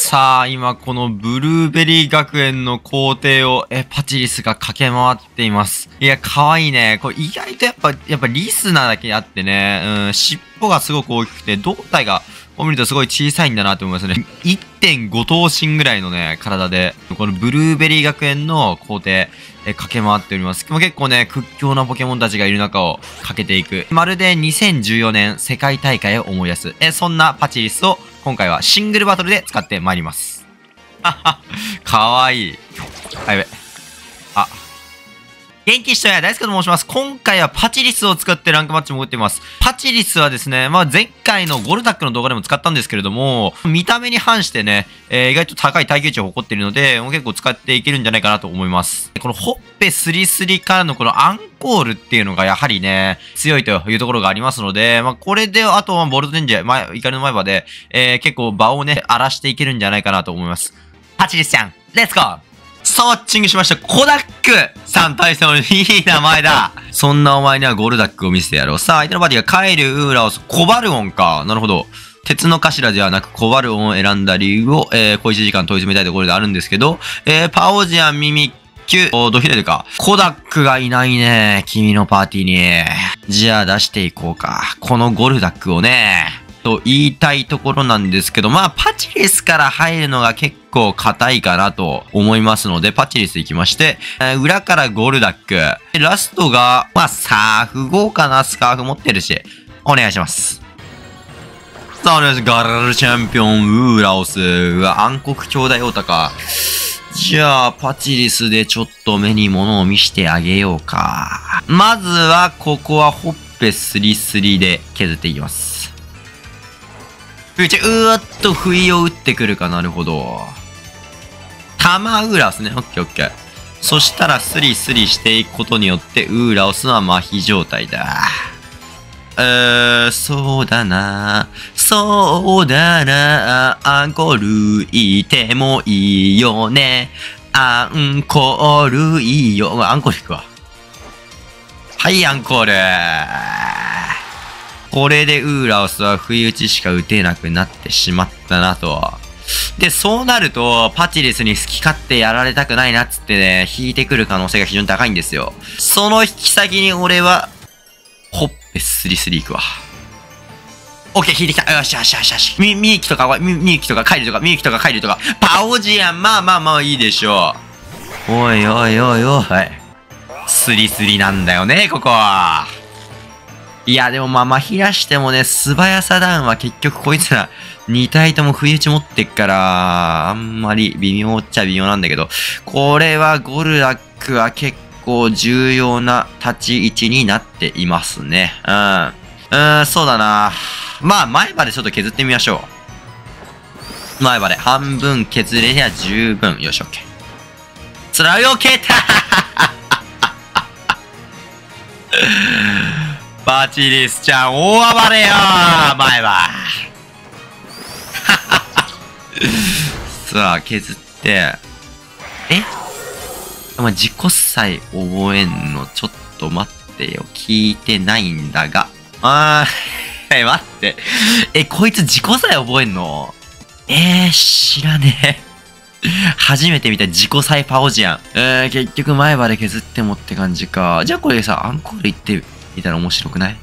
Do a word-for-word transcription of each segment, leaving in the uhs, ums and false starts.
さあ、今このブルーベリー学園の校庭を、え、パチリスが駆け回っています。いや、かわいいね。これ意外とやっぱ、やっぱリスなだけあってね、うん、尻尾がすごく大きくて、胴体が、こう見るとすごい小さいんだなと思いますね。いってんご 頭身ぐらいのね、体で、このブルーベリー学園の校庭、え、駆け回っております。結構ね、屈強なポケモンたちがいる中を駆けていく。まるでにせんじゅうよねん世界大会を思い出す。え、そんなパチリスを今回はシングルバトルで使ってまいります。はは、かわいい。あ、やべ。あ。元気人や大輔と申します。今回はパチリスを使ってランクマッチも打っています。パチリスはですね、まあ前回のゴルダックの動画でも使ったんですけれども、見た目に反してね、えー、意外と高い耐久値を誇っているので、もう結構使っていけるんじゃないかなと思います。このほっぺスリスリからのこのアンコールっていうのがやはりね、強いというところがありますので、まあこれで、あとはボルトレンジャー、前、怒りの前歯で、えー、結構場をね、荒らしていけるんじゃないかなと思います。パチリスちゃん、レッツゴースワッチングしました。コダックさん対戦のいい名前だ。そんなお前にはゴルダックを見せてやろう。さあ、相手のパーティーがカエル、ウーラオス、コバルオンか。なるほど。鉄の頭ではなくコバルオンを選んだ理由を、えー、小一時間問い詰めたいところであるんですけど、えー、パオジアン、ミミッキュ、ドヒレルか。コダックがいないね。君のパーティーに。じゃあ出していこうか。このゴルダックをね。と言いたいところなんですけど、まあ、パチリスから入るのが結構硬いかなと思いますので、パチリス行きまして、えー、裏からゴルダック。ラストが、まあ、サーフ号かな、スカーフ持ってるし、お願いします。さあ、お願いします。ガラルチャンピオン、ウーラオス。うわ、暗黒兄弟オタか。じゃあ、パチリスでちょっと目に物を見してあげようか。まずは、ここはほっぺスリスリで削っていきます。うーっと、不意を打ってくるか。なるほど。タマウーラオスね。オッケーオッケー。そしたら、スリスリしていくことによって、ウーラオスは麻痺状態だ。えー、そうだな。そうだな。アンコールいてもいいよね。アンコールいいよ。アンコールいくわ。はい、アンコール。これでウーラオスは不意打ちしか打てなくなってしまったなと。で、そうなると、パチリスに好き勝手やられたくないなっつってね、引いてくる可能性が非常に高いんですよ。その引き先に俺は、ほっぺスリスリいくわ。オッケー、引いてきた。よしよしよしよし。み、みゆきとか、み、みゆきとかカイルとか、みゆきとかカイルとか、パオジアン、まあまあまあいいでしょう。おいおいおいおい。スリスリなんだよね、ここは。いや、でもまあ、まひらしてもね、素早さダウンは結局こいつらに体とも不意打ち持ってっから、あんまり微妙っちゃ微妙なんだけど、これはゴルダックは結構重要な立ち位置になっていますね。うん。うん、そうだな。まあ、前歯でちょっと削ってみましょう。前歯で半分削れりゃ十分。よし、オッケー。つらいよ、ケータパチリスちゃん、大暴れよー前歯さあ、削って、えお前自己さえ覚えんのちょっと待ってよ。聞いてないんだが。あー、え、待って。え、こいつ自己さえ覚えんのえー、知らねえ。初めて見た自己サイパオジアン。えー、結局前歯で削ってもって感じか。じゃあこれさ、アンコール行って見たら面白くない？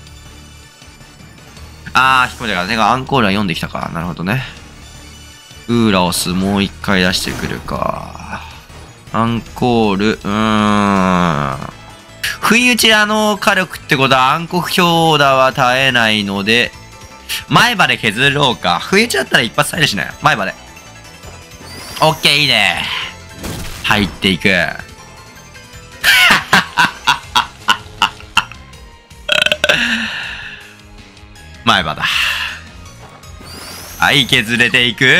あー、引っ込んでから。てか、アンコールは読んできたか。なるほどね。ウーラオスもう一回出してくるか。アンコール、うーん。不意打ちあの火力ってことは暗黒強打は耐えないので、前歯で削ろうか。不意打ちだったら一発耐えるしね。前歯で。オッケー、いいね。入っていく。前歯だ。はい、削れていく。う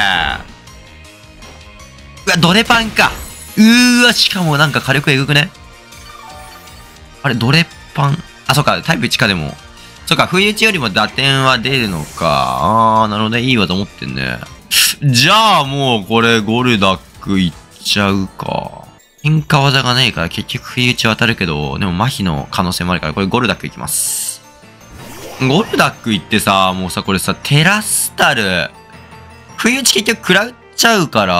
わ、ドレパンか。うーわ、しかもなんか火力えぐくね。あれ、ドレパン。あ、そっか、タイプいちかでも。そっか、不意打ちよりも打点は出るのか。あー、なるほどね。いいわと思ってんね。じゃあもうこれゴルダックいっちゃうか。変化技がねえから結局不意打ちは当たるけど、でも麻痺の可能性もあるから、これゴルダックいきます。ゴルダックいってさ、もうさ、これさ、テラスタル、 不意打ち結局食らっちゃうから、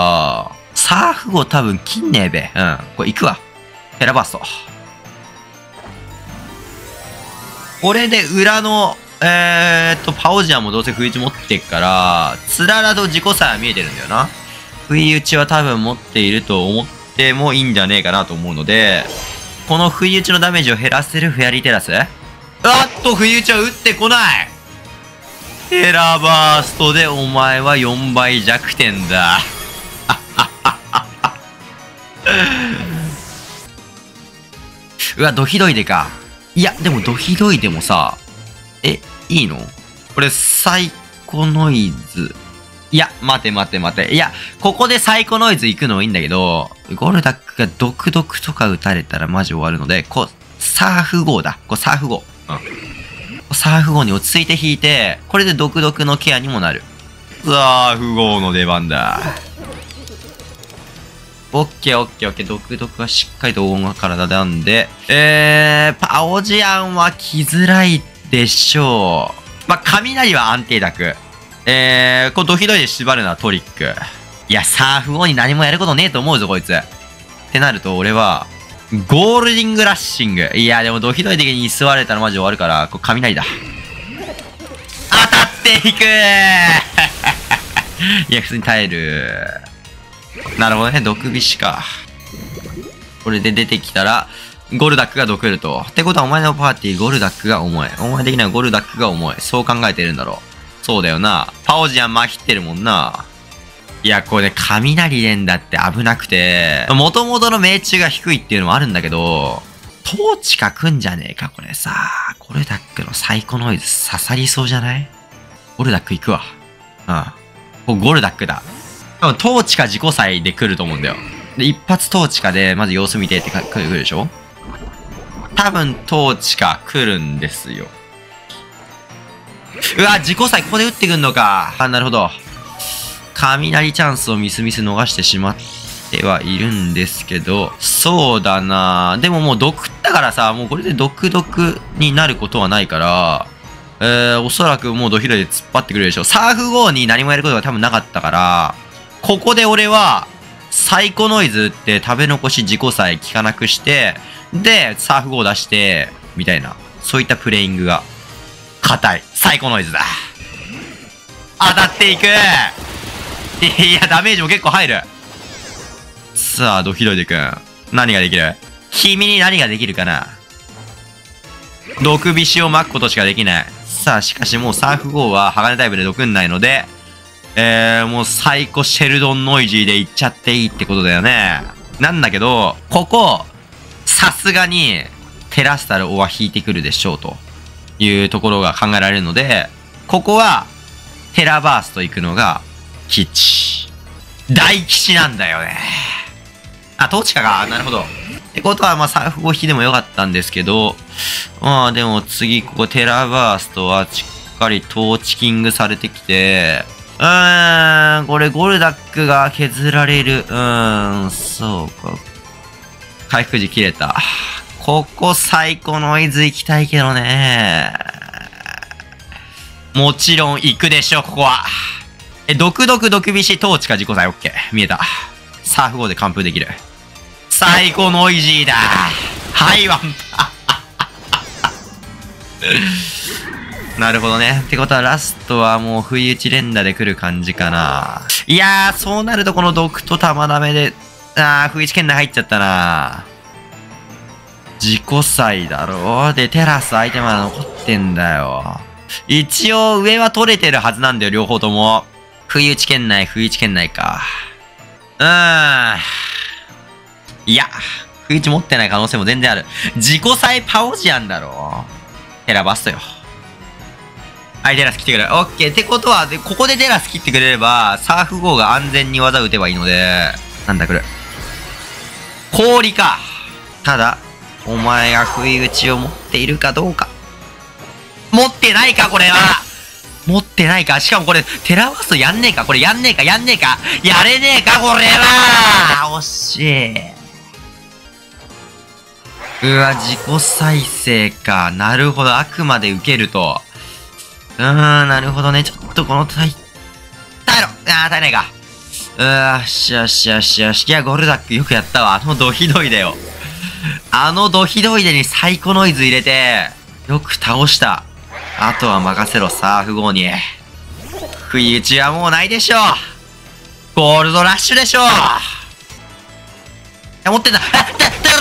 サーフ号多分切んねえべ。うん。これ行くわ。テラバースト。これで裏の、えーっと、パオジアンもどうせ不意打ち持ってっから、つららと自己差は見えてるんだよな。不意打ちは多分持っていると思ってもいいんじゃねえかなと思うので、この不意打ちのダメージを減らせるフェアリーテラス。あっと、不意打ちは打ってこない。テラバーストでお前はよんばい弱点だ。うわ、ドヒドイでか。いや、でもドヒドイでもさ、え、いいのこれ、サイコノイズ。いや、待て待て待て。いや、ここでサイコノイズ行くのはいいんだけど、ゴルダックが毒々とか撃たれたらマジ終わるので、こう、サーフ号だ。こう、サーフ号。うん。サーフ号に落ち着いて引いて、これで毒々のケアにもなる。サーフ号の出番だ。オッケーオッケーオッケー。毒々はしっかりと黄金が体なんで、えー、パオジアンは来づらいでしょう。まあ、雷は安定卓。えー、こうドヒドイで縛るのはトリック。いや、サーフ王に何もやることねえと思うぞ、こいつ。ってなると、俺は、ゴールディングラッシング。いや、でもドヒドイ的に居座れたらマジ終わるから、こう雷だ。当たっていくいや、普通に耐える。なるほどね、毒菱か。これで出てきたら、ゴルダックが毒ると。ってことはお前のパーティーゴルダックが重い。お前的にはゴルダックが重い。そう考えてるんだろう。そうだよな。パオジアンまひってるもんな。いや、これ雷連だって危なくて、元々の命中が低いっていうのもあるんだけど、トーチか来んじゃねえか、これさ。ゴルダックのサイコノイズ刺さりそうじゃない？ゴルダック行くわ。うん。これゴルダックだ。多分トーチか自己祭で来ると思うんだよ。で、一発トーチかで、まず様子見てって来るでしょ？多分トーチか来るんですよ。うわ、自己祭ここで打ってくんのか。あ、なるほど。雷チャンスをミスミス逃してしまってはいるんですけど、そうだな。でももう毒だからさ、もうこれで毒々になることはないから、えー、おそらくもうドヒロで突っ張ってくるでしょ。サーフ号に何もやることが多分なかったから、ここで俺は、サイコノイズって食べ残し自己さえ効かなくして、で、サーフ号出して、みたいな。そういったプレイングが、硬い。サイコノイズだ。当たっていく。いや、ダメージも結構入る。さあ、ドヒドイデ君。何ができる？君に何ができるかな？毒菱を巻くことしかできない。さあ、しかしもうサーフ号は鋼タイプで毒んないので、えー、もうサイコシェルドンノイジーでいっちゃっていいってことだよね。なんだけど、ここ、さすがに、テラスタルオは引いてくるでしょうというところが考えられるので、ここは、テラバースト行くのが、吉。大吉なんだよね。あ、トーチカか。なるほど。ってことは、まあ、サーフ号引きでもよかったんですけど、まあ、でも次、ここテラバーストはしっかりトーチキングされてきて、うーん、これゴルダックが削られる。うーん、そうか。回復時切れた。ここサイコノイズ行きたいけどね。もちろん行くでしょ、ここは。え、毒毒毒菱トーチか自己祭、オッケー。見えた。サーフ号で完封できる。サイコノイジーだ。はいワン。なるほどね。ってことはラストはもう不意打ち連打で来る感じかな。いやー、そうなるとこの毒と玉ダメで、あー、不意打ち圏内入っちゃったな。自己祭だろ。で、テラス相手まで残ってんだよ。一応上は取れてるはずなんだよ、両方とも。不意打ち圏内、不意打ち圏内か。うーん。いや、不意打ち持ってない可能性も全然ある。自己祭パオジアンだろ。テラバストよ。はい、テラス来てくれる。オッケー。ってことは、で、ここでテラス切ってくれれば、サーフ号が安全に技打てばいいので、なんだこれ。氷か。ただ、お前が不意打ちを持っているかどうか。持ってないか、これは。持ってないか。しかもこれ、テラバストやんねえか。これやんねえか、やんねえか。やれねえか、これは。惜しい。うわ、自己再生か。なるほど。あくまで受けると。うーん、なるほどね。ちょっとこのタイ耐えろあー、耐えないか。うー、よしよしよしよし。いや、ゴルダックよくやったわ。あのドヒドイでよ。あのドヒドイでにサイコノイズ入れて、よく倒した。あとは任せろ、サーフ号に。不意打ちはもうないでしょう。ゴールドラッシュでしょう。持ってんだ。あっ、だった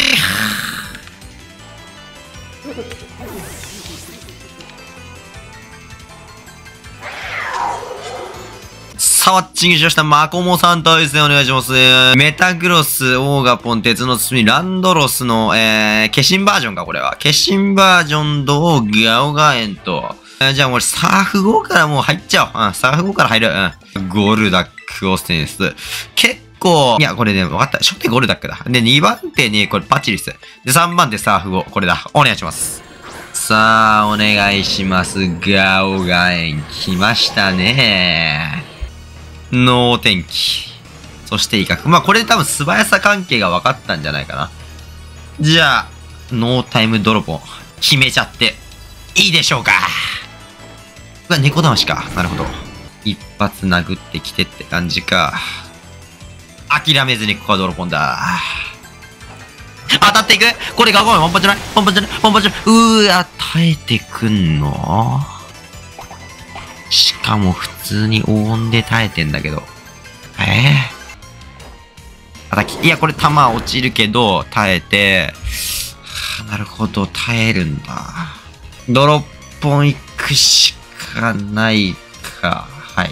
さあ、ワッチングしました。マコモさん対戦お願いします。メタグロス、オーガポン、鉄の包み、ランドロスの、えー、化身バージョンか、これは。化身バージョンと、ガオガエンと。えー、じゃあ、俺、サーフ号からもう入っちゃおう。うん、サーフ号から入る。うん。ゴルダックオステンス。結構、いや、これね、わかった。初手ゴルダックだ。で、にばん手に、これ、パチリス。で、さんばん手サーフ号。これだ。お願いします。さあ、お願いします。ガオガエン、来ましたね。ノー天気。そして威嚇。まあ、これで多分素早さ関係が分かったんじゃないかな。じゃあ、ノータイムドロポン、決めちゃって、いいでしょうか。うわ、猫騙しか。なるほど。一発殴ってきてって感じか。諦めずにここはドロポンだ。当たっていくこれがごめん、ポンパンじゃないポンパンじゃないポンパンじゃないうーわ、耐えてくんのしかも普通に黄金で耐えてんだけど。ええー、叩き。いや、これ弾落ちるけど、耐えて、はあ、なるほど、耐えるんだ。ドロッポン行くしかないか。はい。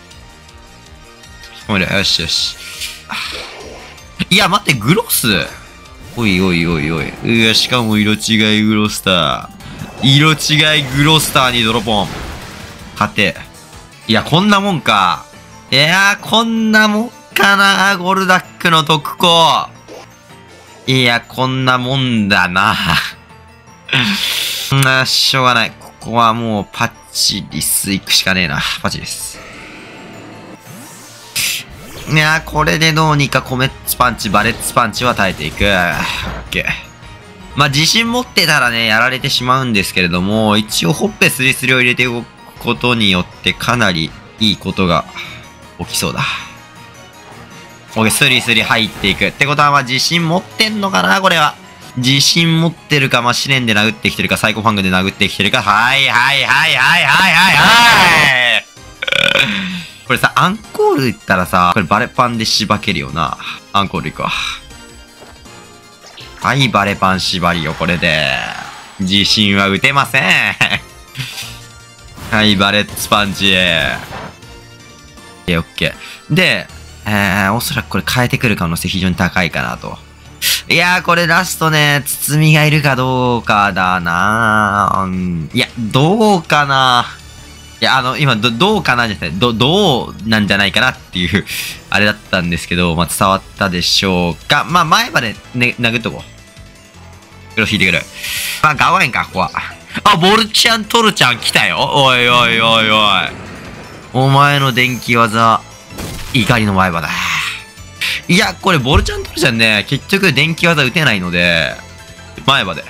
おい、よしよし。いや、待って、グロス。おいおいおいおい。うわ、しかも色違いグロスター。色違いグロスターにドロポン。勝て。いや、こんなもんか。いやー、こんなもんかな、ゴルダックの特攻。いや、こんなもんだな。な、しょうがない。ここはもうパチリス行くしかねえな。パチリス。いやー、これでどうにかコメッツパンチ、バレッツパンチは耐えていく。オッケー。まあ、自信持ってたらね、やられてしまうんですけれども、一応ほっぺスリスリを入れておくことによってかなりいいことが起きそうだ。オッケー、スリスリ入っていく。ってことは、まあ、自信持ってんのかなこれは。自信持ってるか、まあ、試練で殴ってきてるか、サイコファングで殴ってきてるか。はいはいはいはいはいはいはい。これさ、アンコール行ったらさ、これバレパンでしばけるよな。アンコール行くわ。はい、バレパン縛りよ、これで。自信は打てません。はい、バレッツパンチ。オッケー、オッケー。で、えー、おそらくこれ変えてくる可能性非常に高いかなと。いやー、これラストね、包みがいるかどうかだなー、うん。いや、どうかないや、あの、今、ど、どうかなじゃなくて、ど、どうなんじゃないかなっていう、あれだったんですけど、まあ、伝わったでしょうか。まあ、前までね、殴っとこう。黒引いてくる。まあ、ガワインか、ここは。あ、ボルちゃん、トルちゃん来たよ。おいおいおいおい。お前の電気技、怒りの前歯だ。いや、これ、ボルちゃん、トルちゃんね、結局電気技打てないので、前歯で。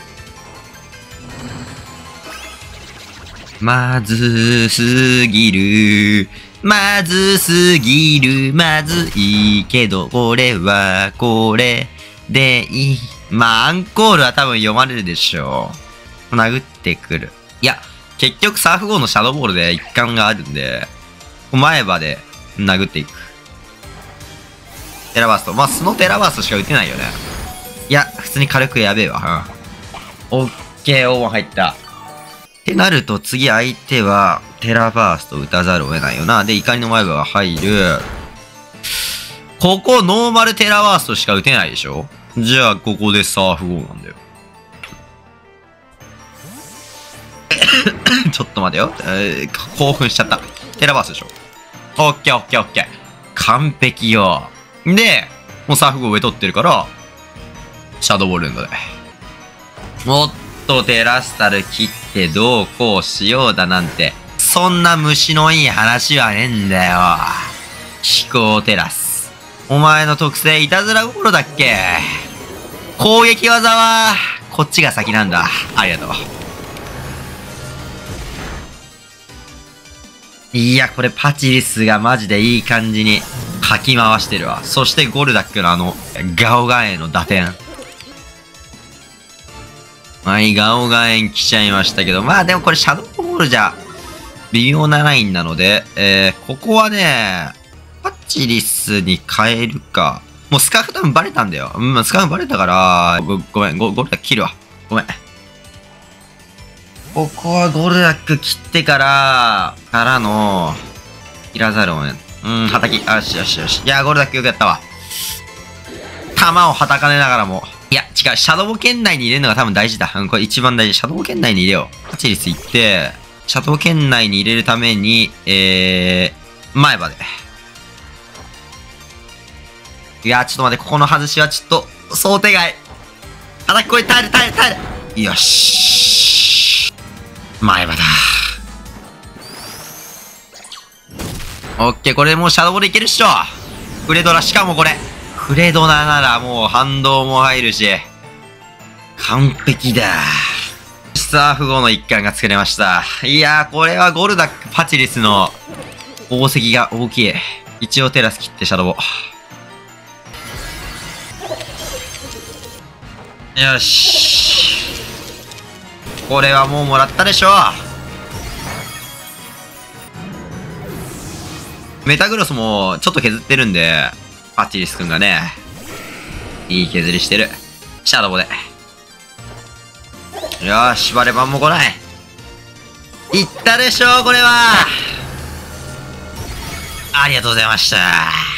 まずすぎる。まずすぎる。まずいけど、これはこれでいい。まあ、アンコールは多分読まれるでしょう。殴ってくる。いや、結局サーフ号のシャドーボールで一貫があるんで、前歯で殴っていく。テラバースト。まあ、そのテラバーストしか打てないよね。いや、普通に軽くやべえわ。うん。オッケー、オーバー入った。ってなると次相手はテラバースト打たざるを得ないよな。で、怒りの前歯が入る。ここノーマルテラバーストしか打てないでしょ。じゃあここでサーフ号なんだよ。ちょっと待てよ、えー。興奮しちゃった。テラバーストでしょ。オッケーオッケーオッケー。完璧よ。で、もうサーフ号上取ってるから、シャドーボールエンドで。もっとテラスタル切ってどうこうしようだなんて、そんな虫のいい話はねえんだよ。飛行テラス。お前の特性いたずら心だっけ。攻撃技は、こっちが先なんだ。ありがとう。 いや、これパチリスがマジでいい感じにかき回してるわ。そしてゴルダックのあの、ガオガエンの打点。はい、ガオガエン来ちゃいましたけど、まあでもこれシャドウボールじゃ微妙なラインなので、えー、ここはね、パチリスに変えるか。もうスカーフ多分バレたんだよ。うん、スカーフバレたから、ご、ごめん、ゴ、ゴルダック切るわ。ごめん。ここはゴルダック切ってから、からの、切らざるを得ん。うん、はたき。よしよしよし。いや、ゴルダックよくやったわ。弾をはたかねながらも。いや、違う。シャドウ圏内に入れるのが多分大事だ。うん、これ一番大事。シャドウ圏内に入れよう。パチリス行って、シャドウ圏内に入れるために、えー、前歯で。いや、ちょっと待って、ここの外しはちょっと、想定外。はたきこれ耐える耐える耐える。よし。前歯だ。オッケー、これもうシャドウボールいけるっしょ。フレドラ、しかもこれ。フレドナならもう反動も入るし。完璧だ。スターフ号の一環が作れました。いやー、これはゴルダック、パチリスの宝石が大きい。一応テラス切ってシャドウボ。よし。これはもうもらったでしょ。メタグロスもちょっと削ってるんで、パチリスくんがね、いい削りしてる。シャドウボで。よーし、バレバンも来ない。いったでしょう、これは。ありがとうございました。